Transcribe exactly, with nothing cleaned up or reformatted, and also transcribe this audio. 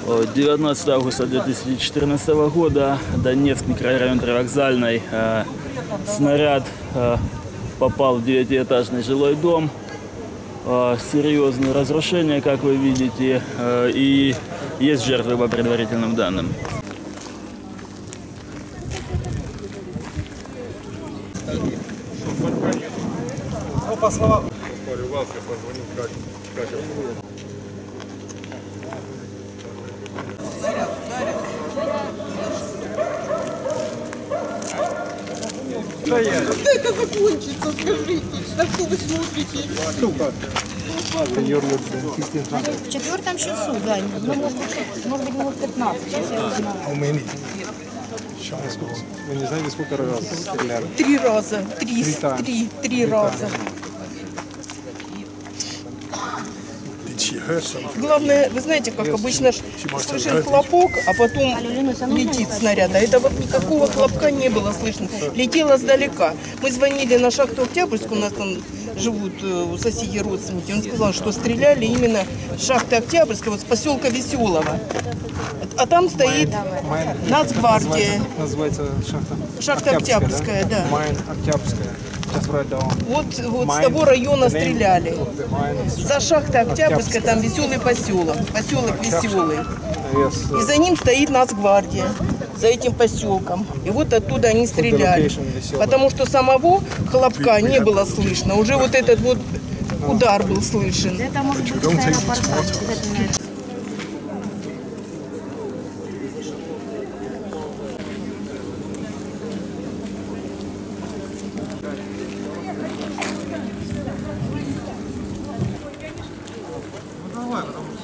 девятнадцатого августа две тысячи четырнадцатого года, Донецк, микрорайон Привокзальный. Снаряд попал в девятиэтажный жилой дом. Серьезные разрушения, как вы видите, и есть жертвы по предварительным данным. Ну, по словам... Когда это закончится, скажите? На что вы смотрите? В четвертом часу, да. Ну, может быть, может быть, минут пятнадцать. Сейчас я узнаю. Вы не знаете, сколько раз стреляли? Три раза. Три, три, три, три раза. Главное, вы знаете, как обычно слышен хлопок, а потом летит снаряд. А это вот никакого хлопка не было слышно. Летело сдалека. Мы звонили на шахту Октябрьскую, у нас там живут у соседей родственники. Он сказал, что стреляли именно с шахты Октябрьской, вот с поселка Веселого. А там стоит Нацгвардия. Называется шахта? Шахта Октябрьская, да. Майн Октябрьская. Вот, вот с того района стреляли. За шахтой Октябрьской там веселый поселок. Поселок Веселый. И за ним стоит Нацгвардия. За этим поселком. И вот оттуда они стреляли. Потому что самого хлопка не было слышно. Уже вот этот вот удар был слышен. Это может быть аэропорт. Давай, потому что